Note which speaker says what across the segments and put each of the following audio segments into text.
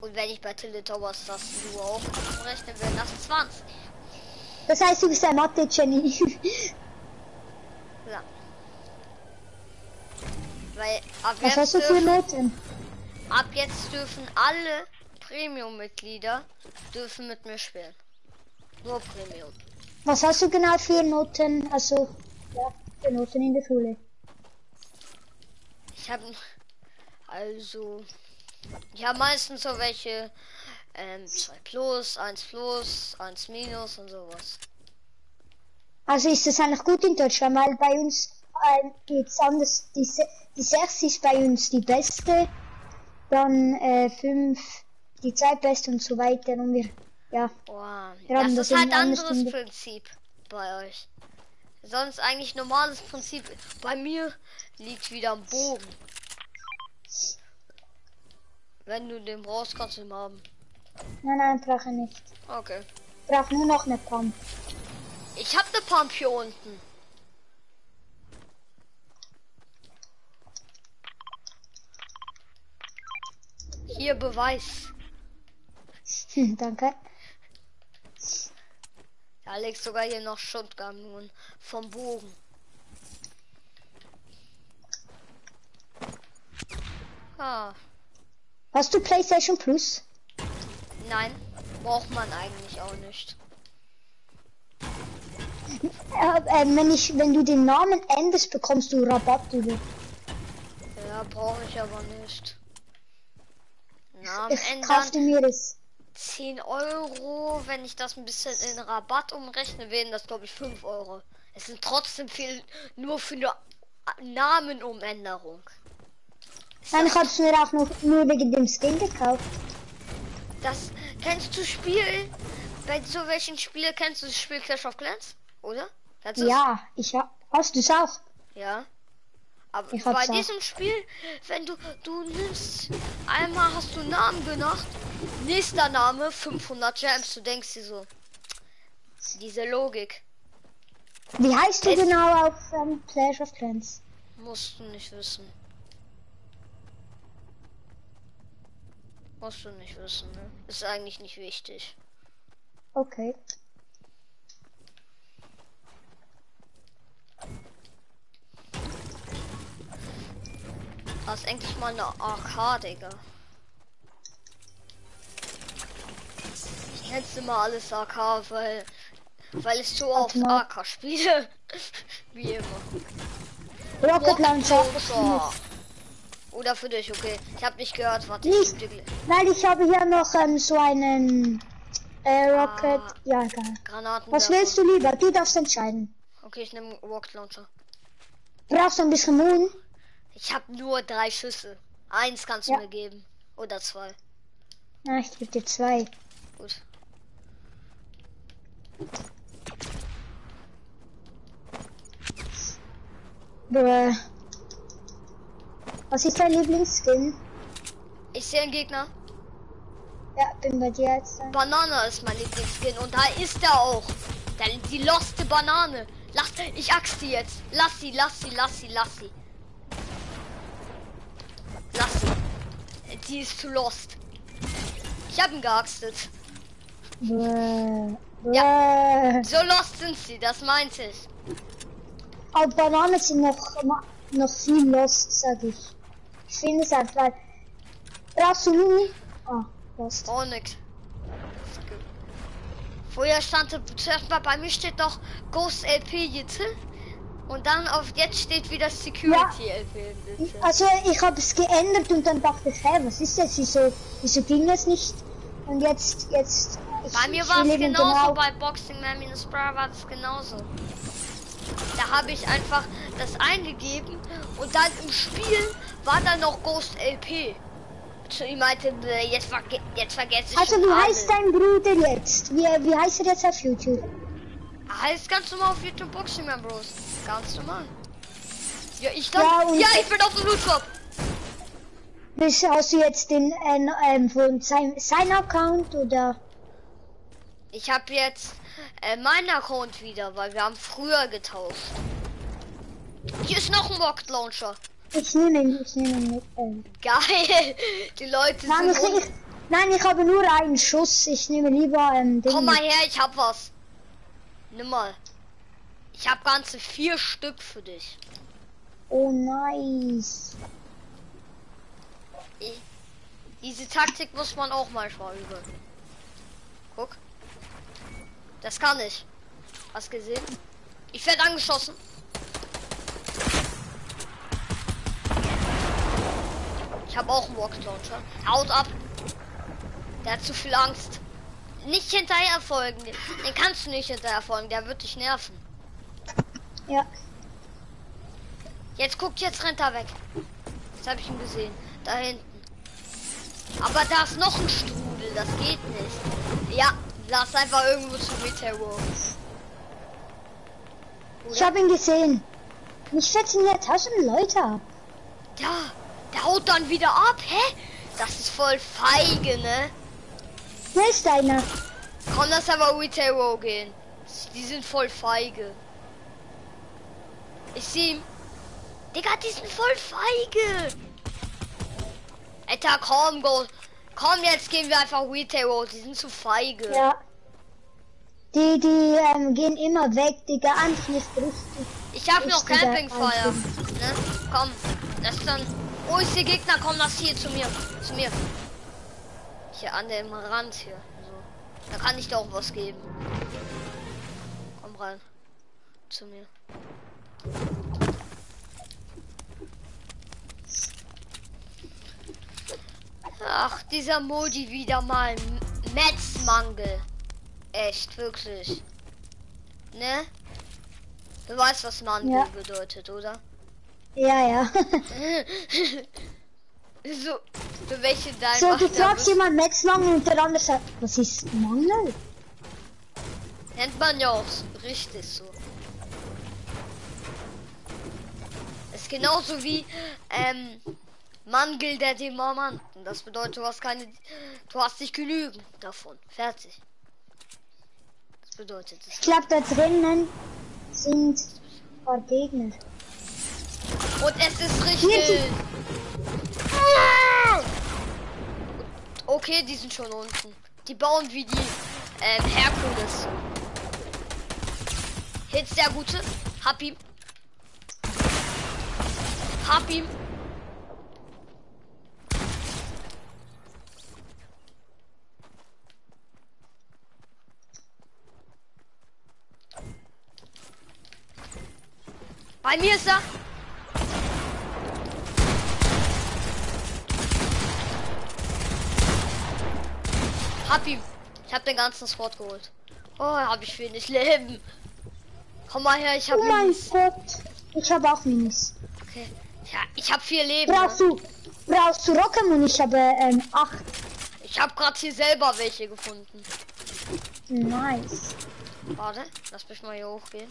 Speaker 1: Und wenn ich bei Tilted Towers das nur auch rechnen will, das 20.
Speaker 2: Das heißt, du bist ein Mathe-Genie.
Speaker 1: Ja. Weil
Speaker 2: Was hast du für Noten?
Speaker 1: ab jetzt dürfen alle Premium-Mitglieder dürfen mit mir spielen. Nur Premium.
Speaker 2: Was hast du genau für Noten? Also, ja, für Noten in der Schule.
Speaker 1: Ich habe meistens so welche 2 plus, 1 plus, 1 minus und sowas.
Speaker 2: Also ist das eigentlich gut in Deutschland, weil bei uns geht's anders. Die 6 ist bei uns die beste, dann 5 die zweitbeste und so weiter und wir, ja.
Speaker 1: Wow.
Speaker 2: Wir haben
Speaker 1: Das ist halt
Speaker 2: anders
Speaker 1: anderes Prinzip bei euch. Sonst eigentlich normales Prinzip. Bei mir liegt wieder am Bogen. Wenn du den brauchst, kannst du ihn haben.
Speaker 2: Nein, brauche ich nicht.
Speaker 1: Okay.
Speaker 2: Ich brauche nur noch eine Pump.
Speaker 1: Ich habe eine Pump hier unten. Hier Beweis.
Speaker 2: Danke.
Speaker 1: Da liegt sogar hier noch Shotgun nun vom Bogen. Ah.
Speaker 2: Hast du PlayStation Plus?
Speaker 1: Nein, braucht man eigentlich auch nicht.
Speaker 2: Wenn du den Namen änderst, bekommst du Rabatt über.
Speaker 1: Ja, brauche ich aber nicht. Namen
Speaker 2: Ich
Speaker 1: ändern.
Speaker 2: kaufte mir das.
Speaker 1: 10 Euro, wenn ich das ein bisschen in Rabatt umrechne, wären das glaube ich 5 Euro. Es sind trotzdem viel nur für eine Namenumänderung.
Speaker 2: Nein, ich habe es mir auch noch nur wegen dem Skin gekauft.
Speaker 1: Das kennst du Spiel? Bei so welchen Spielen kennst du das Spiel Clash of Clans, oder?
Speaker 2: Ja, hast du es auch?
Speaker 1: Ja. Aber
Speaker 2: Ich
Speaker 1: bei
Speaker 2: hab's auch.
Speaker 1: diesem Spiel, wenn du nimmst, einmal hast du einen Namen gemacht, nächster Name 500 Gems, du denkst dir so, diese Logik.
Speaker 2: Wie heißt du genau auf Clash of Clans?
Speaker 1: Musst du nicht wissen. Musst du nicht wissen, ne? Ist eigentlich nicht wichtig.
Speaker 2: Okay.
Speaker 1: Das ist endlich mal eine AK, Digga. Ich nenn's immer alles AK, weil ich so auf AK spiele. Wie immer.
Speaker 2: Rocket Launcher.
Speaker 1: Oder für dich, okay. Ich habe nicht gehört, warte.
Speaker 2: Nicht, weil ich habe hier noch so einen Rocket. Ja, egal.
Speaker 1: Granaten.
Speaker 2: Was willst du lieber? Du darfst entscheiden.
Speaker 1: Okay, ich nehme Rocket Launcher.
Speaker 2: Brauchst du ein bisschen Moon?
Speaker 1: Ich habe nur 3 Schüsse. 1 kannst du mir geben. Oder 2.
Speaker 2: Na, ich gebe dir 2.
Speaker 1: Gut.
Speaker 2: Was ist dein Lieblingsskin?
Speaker 1: Ich sehe einen Gegner.
Speaker 2: Ja, bin bei dir jetzt.
Speaker 1: Banane ist mein Lieblingsskin und da ist er auch. Die loste Banane. Ich axt die jetzt. Lass sie. Die ist zu lost. Ich habe ihn geaxtet. Ja, so lost sind sie, das meinte ich.
Speaker 2: Aber Bananen sind noch viel lost, sag ich. Ich finde es einfach. Brauchst du Muni? Ah, lost.
Speaker 1: Oh, nix. Vorher stand zuerst mal, bei mir steht doch Ghost LP jetzt. Und dann auf jetzt steht wieder Security LP.
Speaker 2: Also ich habe es geändert und dann dachte ich, hey, was ist das? Wieso ging das nicht? Und jetzt
Speaker 1: bei mir war es genauso, bei Boxing Man minus Bra war es genauso. Da habe ich einfach das eingegeben und dann im Spiel war dann noch Ghost LP. Zu ihm meinte, jetzt vergesse ich.
Speaker 2: Also wie heißt dein Bruder jetzt? Wie heißt er jetzt auf YouTube?
Speaker 1: Heißt ganz normal auf YouTube Boxing Man Bros. Ganz normal. Ja, ich bin auf dem Lootshop.
Speaker 2: Hast du jetzt den von sein Account oder?
Speaker 1: Ich habe jetzt meinen Account wieder, weil wir haben früher getauscht. Hier ist noch ein Rocket Launcher.
Speaker 2: Ich nehme ihn mit.
Speaker 1: Geil. Die Leute
Speaker 2: Nein,
Speaker 1: sind
Speaker 2: Nein, ich habe nur einen Schuss. Ich nehme lieber
Speaker 1: Komm mal her, ich hab was. Nimm mal. Ich hab ganze 4 Stück für dich.
Speaker 2: Oh, nice.
Speaker 1: Diese Taktik muss man auch manchmal üben. Guck. Das kann ich. Hast gesehen? Ich werde angeschossen. Ich habe auch einen Rocket Launcher. Haut ab. Der hat zu viel Angst. Nicht hinterher folgen. Den kannst du nicht hinterher folgen. Der wird dich nerven.
Speaker 2: Ja.
Speaker 1: Jetzt guckt, jetzt rennt er weg. Jetzt habe ich ihn gesehen. Da hinten. Aber da ist noch ein Strudel. Das geht nicht. Ja, lass einfach irgendwo zu Meteor.
Speaker 2: Ich habe ihn gesehen. Mich schätzen hier 1000 Leute ab.
Speaker 1: Ja, der haut dann wieder ab. Hä? Das ist voll feige, ne?
Speaker 2: Wer ist einer?
Speaker 1: Komm, lass aber Meteor gehen. Die sind voll feige. Ich sehe ihn. Digga, die sind voll feige. Alter, komm, go. Komm, jetzt gehen wir einfach Meteor. Die sind zu feige.
Speaker 2: Ja. Die gehen immer weg, Digga. Einfach nicht richtig.
Speaker 1: Ich habe noch Campingfeuer. Ne? Komm, das ist dann. Oh, ich sehe Gegner. Komm, lass hier zu mir. Zu mir. Hier an dem Rand hier. So. Da kann ich doch was geben. Komm rein. Zu mir. Ach, dieser Modi wieder mal. Metzmangel. Echt, wirklich. Ne? Du weißt, was Mangel bedeutet, oder?
Speaker 2: Ja, ja.
Speaker 1: So, für welche dein
Speaker 2: So, du fragst jemand Metzmangel und der andere sagt, was ist Mangel?
Speaker 1: Nennt man ja auch richtig so. Ist genauso wie Mangel der Demandanten. Das bedeutet, du hast nicht genügend davon. Fertig. Das bedeutet es.
Speaker 2: Ich glaube, da drinnen sind ein paar Gegner.
Speaker 1: Und es ist richtig. Okay, die sind schon unten. Die bauen wie die Herkules. Hits der Gute. Hab ihn. Hab ihn. Bei mir ist er. Hab ihn. Ich hab den ganzen Squad geholt. Oh, hab ich wenig Leben. Komm mal her, ich hab
Speaker 2: Minis. Gott. Ich habe auch Minis.
Speaker 1: Okay. Ja, ich hab 4 Leben.
Speaker 2: Brauchst du Rock'em? Ich habe 8.
Speaker 1: Ich hab gerade hier selber welche gefunden.
Speaker 2: Nice.
Speaker 1: Warte, lass mich mal hier hochgehen.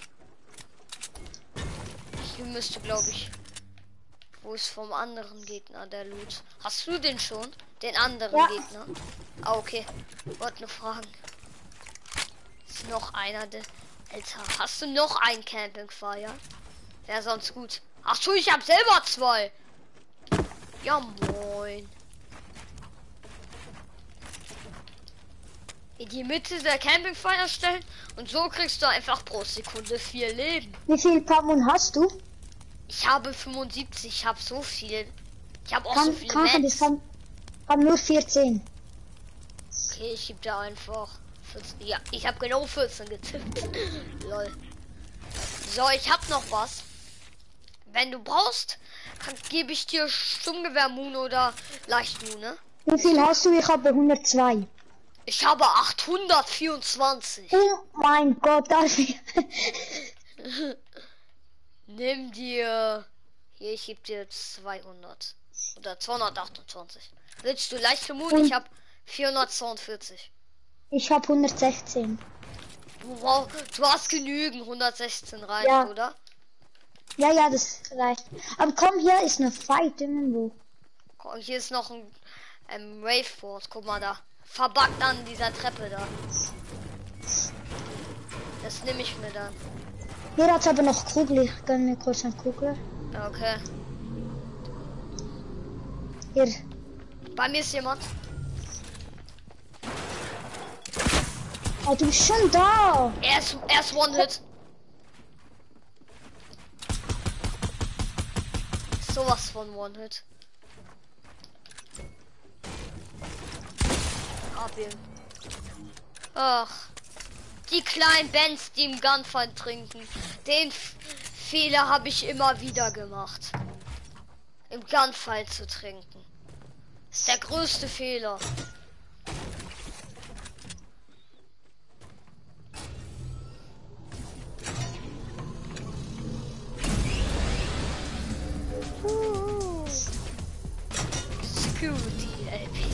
Speaker 1: Hier müsste, glaube ich. Wo ist vom anderen Gegner der Loot? Hast du den schon? Den anderen Gegner? Ah, okay. Wollte nur fragen. Ist noch einer der. Alter, hast du noch ein Campingfeuer? Wäre sonst gut. Ach so, ich habe selber 2. Ja, moin. In die Mitte der Campingfeuer stellen und so kriegst du einfach pro Sekunde 4 Leben.
Speaker 2: Wie viel Pokémon hast du?
Speaker 1: Ich habe 75, ich habe so viel. Ich habe auch so viele
Speaker 2: Ich habe nur 14.
Speaker 1: Okay, ich gebe dir einfach 14. Ja, ich habe genau 14 getippt. Lol. So, ich habe noch was. Wenn du brauchst, gebe ich dir Sturmgewehr Moon oder Leichtmune.
Speaker 2: Wie viel hast du? Ich habe 102.
Speaker 1: Ich habe 824.
Speaker 2: Oh mein Gott, Alfie.
Speaker 1: Nimm dir. Hier, ich gebe dir 200. Oder 228. Willst du leichte Moon? Ich habe 442.
Speaker 2: Ich habe 116.
Speaker 1: Wow, du hast genügend. 116 reicht,
Speaker 2: ja.
Speaker 1: Oder?
Speaker 2: Ja, ja, das reicht. Aber komm, hier ist eine Fight irgendwo.
Speaker 1: Hier ist noch ein Waveboard. Guck mal da. Verbackt an dieser Treppe da. Das nehme ich mir dann.
Speaker 2: Hier hat aber noch Kugel. Ich gönn mir kurz eine Kugel.
Speaker 1: Okay.
Speaker 2: Hier.
Speaker 1: Bei mir ist jemand.
Speaker 2: Oh, du bist schon da.
Speaker 1: Er ist One-Hit. Sowas von One-Hit. Hab ihn. Ach. Die kleinen Bands, die im Gunfight trinken. Den Fehler habe ich immer wieder gemacht. Im Gunfight zu trinken. Das ist der größte Fehler. Security LP.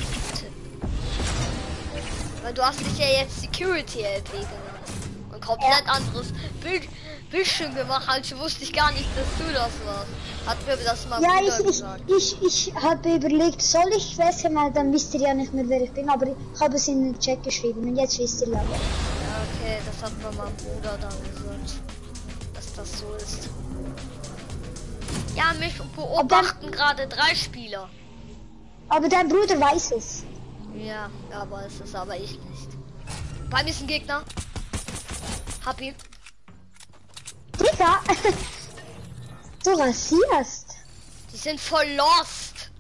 Speaker 1: Weil du hast dich ja jetzt Security LP genannt. Und komplett anderes Bildschirm gemacht, also wusste ich gar nicht, dass du das warst. Hat mir das mal gesagt.
Speaker 2: Ich habe überlegt, soll ich Schwester mal, dann wisst ihr ja nicht mehr, wer ich bin, aber ich habe es in den Chat geschrieben und jetzt wisst ihr ja.
Speaker 1: Ja, okay, das hat mir mein Bruder dann gesagt, dass das so ist. Ja, mich beobachten gerade 3 Spieler.
Speaker 2: Aber dein Bruder weiß es.
Speaker 1: Ja, aber es ist aber ich nicht. Bei mir ist ein Gegner. Hab ihn.
Speaker 2: Digga, du rasierst.
Speaker 1: Die sind voll lost.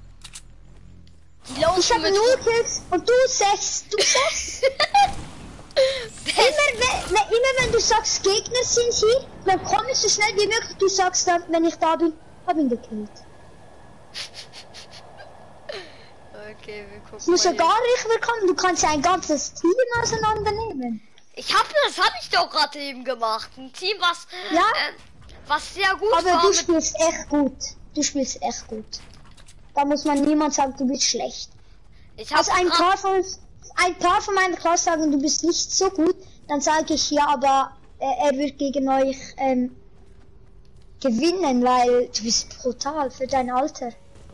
Speaker 1: Die laufen
Speaker 2: ich habe 0 Kills und du 6. Du 6. immer wenn du sagst, Gegner sind hier, dann komm ich so schnell wie möglich. Du sagst dann, wenn ich da bin, hab ihn gekillt.
Speaker 1: Okay, wir gucken.
Speaker 2: Es muss ja gar nicht willkommen. Du kannst ja ein ganzes Team auseinandernehmen.
Speaker 1: Das habe ich doch gerade eben gemacht. Ein Team, was sehr gut
Speaker 2: aber
Speaker 1: war.
Speaker 2: Du spielst echt gut. Du spielst echt gut. Da muss man niemand sagen, du bist schlecht. Also ein paar von meiner Klasse sagen, du bist nicht so gut, dann sage ich ja, aber er wird gegen euch gewinnen, weil du bist brutal für dein Alter.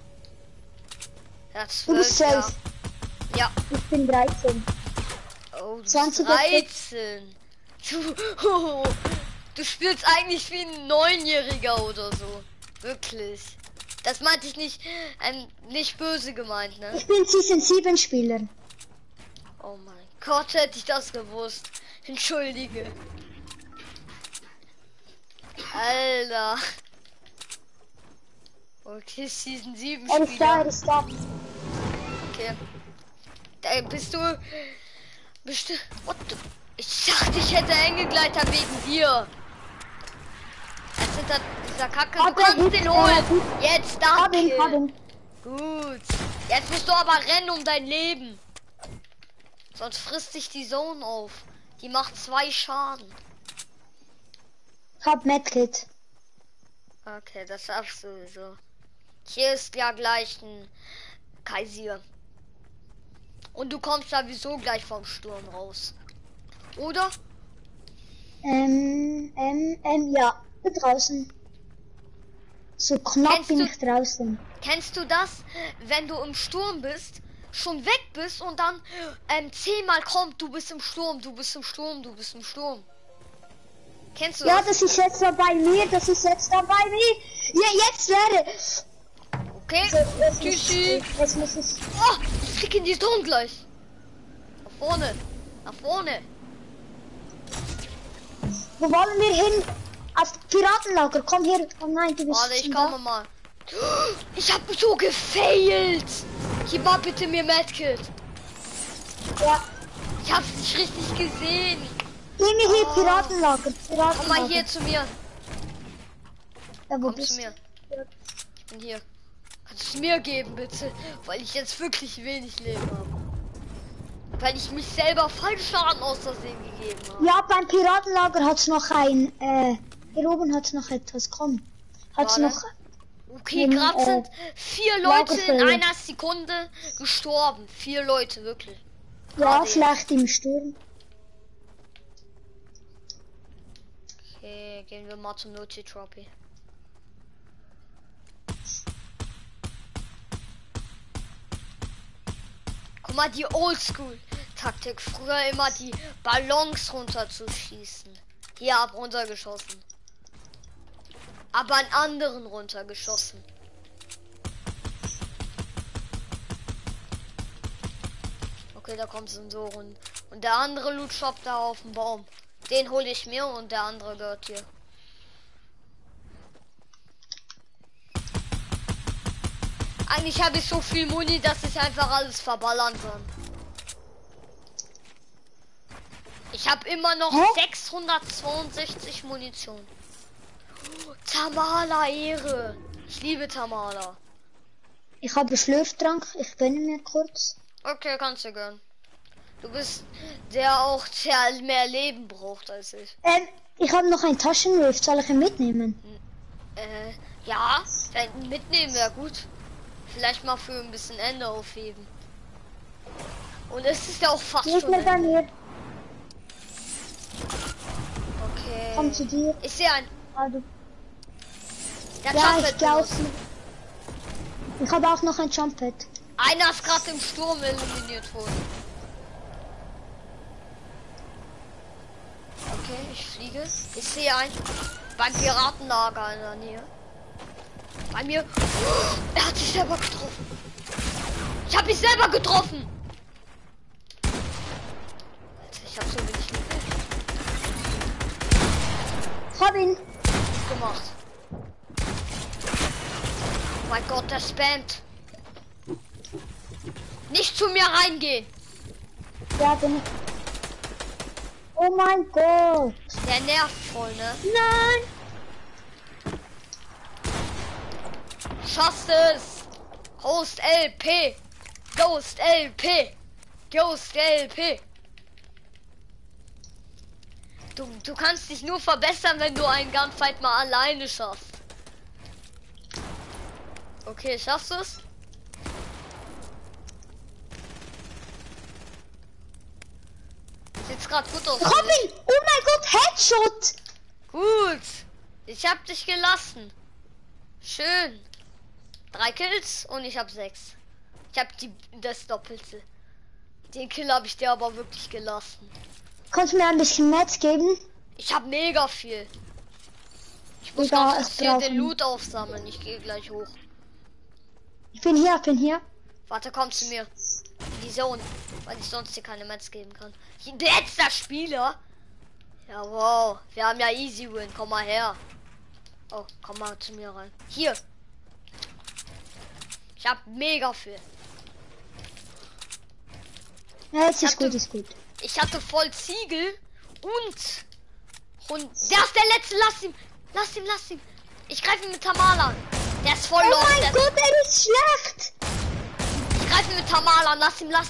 Speaker 1: Ja,
Speaker 2: Du bist 12.
Speaker 1: Ja.
Speaker 2: Ich bin 13.
Speaker 1: Oh, du
Speaker 2: 20
Speaker 1: bist 13. Du spielst eigentlich wie ein 9-Jähriger oder so. Wirklich. Das meinte ich nicht böse gemeint, ne?
Speaker 2: Ich bin Season 7 Spieler.
Speaker 1: Oh mein Gott, hätte ich das gewusst. Entschuldige. Alter. Okay, Season 7 Spieler.
Speaker 2: Er ist da.
Speaker 1: Okay. Da bist du... What the... Ich dachte, ich hätte Engegleiter wegen dir. Jetzt hinter dieser Kacke. Du kannst den holen. Jetzt, danke.
Speaker 2: Hab ihn.
Speaker 1: Gut. Jetzt musst du aber rennen um dein Leben. Sonst frisst sich die Zone auf. Die macht 2 Schaden.
Speaker 2: Hab Medkit.
Speaker 1: Okay, das schaffst du sowieso. Hier ist ja gleich ein Kaisir. Und du kommst sowieso gleich vom Sturm raus. Oder?
Speaker 2: Ja, bin draußen. So knapp bin ich draußen.
Speaker 1: Kennst du das, wenn du im Sturm bist, schon weg bist und dann 10-mal kommt, du bist im Sturm, du bist im Sturm, du bist im Sturm. Kennst du das?
Speaker 2: Ja, das ist jetzt da bei mir, das ist jetzt da bei mir. Ja, jetzt wäre...
Speaker 1: Okay, tschüssi.
Speaker 2: Jetzt muss es...
Speaker 1: Oh, ich flieg in die Zone gleich. Nach vorne, nach vorne.
Speaker 2: Wo wollen wir hin? Auf Piratenlager, komm her. Oh nein, du bist...
Speaker 1: Warte, ich komme mal. Ich hab so gefailt. Gib mal bitte mir Medkit.
Speaker 2: Ja.
Speaker 1: Ich hab's nicht richtig gesehen.
Speaker 2: Geh mir hier, Piratenlager.
Speaker 1: Komm mal hier zu mir.
Speaker 2: Ja, wo
Speaker 1: Komm
Speaker 2: bist
Speaker 1: zu mir.
Speaker 2: du? Ja.
Speaker 1: Ich bin hier. Kannst du mir geben, bitte? Weil ich jetzt wirklich wenig Leben habe. Weil ich mich selber falsch Schaden aus Versehen gegeben habe.
Speaker 2: Ja, beim Piratenlager hat's noch ein... hier oben hat's noch etwas. Komm. Hat's noch...
Speaker 1: Okay, gerade sind 4 Leute in einer Sekunde gestorben. 4 Leute, wirklich.
Speaker 2: Ja,
Speaker 1: Grade
Speaker 2: vielleicht im Sturm.
Speaker 1: Okay, gehen wir mal zum Multi-Trophy. Guck mal, die Oldschool-Taktik. Früher immer die Ballons runterzuschießen. Hier ab runtergeschossen. Aber an anderen runtergeschossen. Okay, da kommt Sensoren Und der andere Loot Shop da auf dem Baum. Den hole ich mir und der andere gehört hier. Eigentlich habe ich so viel Muni, dass ich einfach alles verballern kann. Ich habe immer noch 662 Munition. Tamala Ehre. Ich liebe Tamala.
Speaker 2: Ich habe Schlürftrank. Ich gönne mir kurz.
Speaker 1: Okay, kannst du gönnen. Du bist der auch, der mehr Leben braucht als ich.
Speaker 2: Ich habe noch einen Taschenriff. Soll ich ihn mitnehmen?
Speaker 1: Ja, mitnehmen wäre gut. Vielleicht mal für ein bisschen Ende aufheben. Und es ist ja auch fast schon
Speaker 2: Gegner bei mir.
Speaker 1: Okay.
Speaker 2: Komm zu dir.
Speaker 1: Ich sehe einen.
Speaker 2: Also,
Speaker 1: Der
Speaker 2: ja,
Speaker 1: Jumpet
Speaker 2: ich glaube.
Speaker 1: benutzt.
Speaker 2: Ich habe auch noch ein Jumpet.
Speaker 1: Einer ist gerade im Sturm eliminiert worden. Okay, ich fliege. Ich sehe einen beim Piratenlager in der Nähe. Bei mir. Er hat sich selber getroffen. Ich habe mich selber getroffen. Alter, ich habe so wenig Leben
Speaker 2: Hab ihn.
Speaker 1: gemacht. Oh mein Gott, der spammt. Nicht zu mir reingehen.
Speaker 2: Ja, bin ich. Oh mein Gott.
Speaker 1: Der nervt voll, ne?
Speaker 2: Nein.
Speaker 1: Schaffst es! Ghost LP! Ghost LP! Ghost LP! Du kannst dich nur verbessern, wenn du einen Gunfight mal alleine schaffst. Okay, schaffst du es? Sieht's gerade gut aus.
Speaker 2: Robin! Oh mein Gott, Headshot!
Speaker 1: Gut! Ich hab dich gelassen. Schön. 3 Kills und ich habe 6. Ich habe das Doppelte. Den Kill habe ich dir aber wirklich gelassen.
Speaker 2: Kannst du mir ein bisschen Metz geben?
Speaker 1: Ich habe mega viel. Ich muss
Speaker 2: Ja,
Speaker 1: ganz
Speaker 2: es
Speaker 1: hier den
Speaker 2: brauchen.
Speaker 1: Loot aufsammeln. Ich gehe gleich hoch.
Speaker 2: Ich bin hier.
Speaker 1: Warte, komm zu mir. In die Zone, weil ich sonst hier keine Metz geben kann. Letzter Spieler. Ja, wow. Wir haben ja Easy Win. Komm mal her. Oh, komm mal zu mir rein. Hier. Ich hab mega viel.
Speaker 2: Ja, es ist gut, ist gut.
Speaker 1: Ich hatte voll Ziegel und der ist der letzte. Lass ihn. Ich greife ihn mit Tamala an. Der ist voll
Speaker 2: Oh
Speaker 1: lost.
Speaker 2: mein Gott, er ist schlecht.
Speaker 1: Ich greife ihn mit Tamala an. Lass ihn.
Speaker 2: Er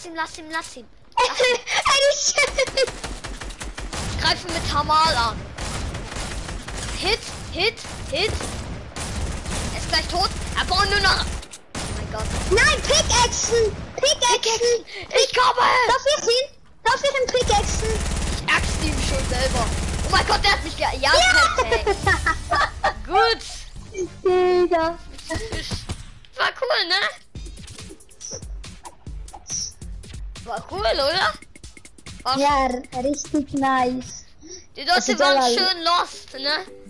Speaker 2: ist schlecht.
Speaker 1: Ich greife ihn mit Tamala an. Hit. Er ist gleich tot. Er braucht nur noch. Oh mein Gott.
Speaker 2: Nein, Pickaxen.
Speaker 1: Ich komme.
Speaker 2: Darf ich ihn Pickaxen?
Speaker 1: Ich axt ihm schon selber. Oh mein Gott, der hat mich ja, perfekt. Gut.
Speaker 2: Digga.
Speaker 1: War cool, ne? War cool, oder? War
Speaker 2: Ja, richtig nice.
Speaker 1: die Leute
Speaker 2: Also,
Speaker 1: waren
Speaker 2: Dollar.
Speaker 1: schön lost, ne?